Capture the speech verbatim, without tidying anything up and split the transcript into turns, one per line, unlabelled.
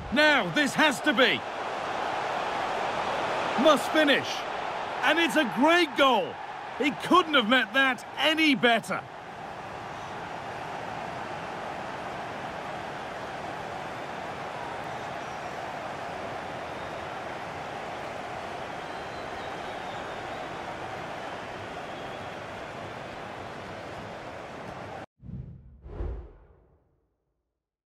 Now, this has to be. Must finish. And it's a great goal. He couldn't have met that any better.